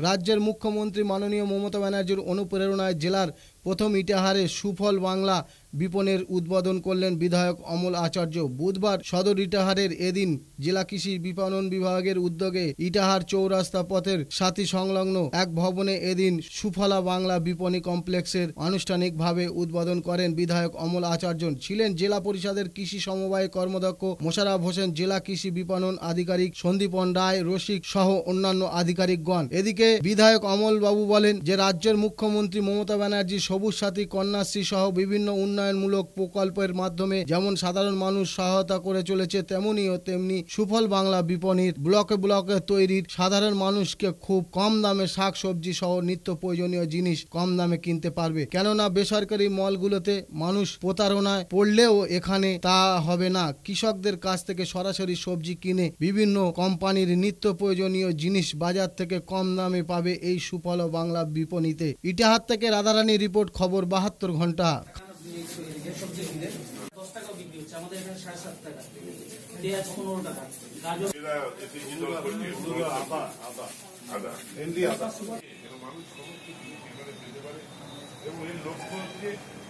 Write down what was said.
রাজ্যের মুখ্যমন্ত্রী মাননীয় মমতা ব্যানার্জির অনুপ্রেরণায় জেলার প্রথম ইটাহারে সুফল বাংলা বিপণের উদ্বোধন করলেন বিধায়ক অমল আচার্য। বুধবার সদর ইটাহারের এদিন জেলা কৃষি বিপণন বিভাগের উদ্যোগে ইটাহার চৌরাস্তা পথের সাথী সংলগ্ন এক ভবনে এদিন সুফলা বাংলা বিপণী কমপ্লেক্সের আনুষ্ঠানিকভাবে উদ্বোধন করেন বিধায়ক অমল আচার্য। ছিলেন জেলা পরিষদের কৃষি সমবায় কর্মদক্ষ মোশাররফ হোসেন, জেলা কৃষি বিপণন আধিকারিক সন্দীপন রায় রসিক সহ অন্যান্য আধিকারিকগণ। এদিকে বিধায়ক অমল বাবু বলেন যে রাজ্যের মুখ্যমন্ত্রী মমতা ব্যানার্জি সবুজ সাথী, কন্যাশ্রী সহ বিভিন্ন উন্নয়নমূলক প্রকল্পের মাধ্যমে যেমন সাধারণ মানুষ সহায়তা করে চলেছে, তেমনি সুফল বাংলা বিপণীর ব্লকে ব্লকে তৈরির সাধারণ মানুষকে খুব কম দামে শাক সবজি সহ নিত্য প্রয়োজনীয় জিনিস কম দামে কিনতে পারবে। কেননা বেসরকারি মলগুলোতে মানুষ প্রতারণায় পড়লেও এখানে তা হবে না। কৃষকদের কাছ থেকে সরাসরি সবজি কিনে বিভিন্ন কোম্পানির নিত্য প্রয়োজনীয় জিনিস বাজার থেকে কম দামে পাবে এই সুফল বাংলা বিপণীতে। ইটাহার থেকে রাধারানী রিপোর্ট, খবর 72 ঘন্টা। এবং এর লক্ষ্য হচ্ছে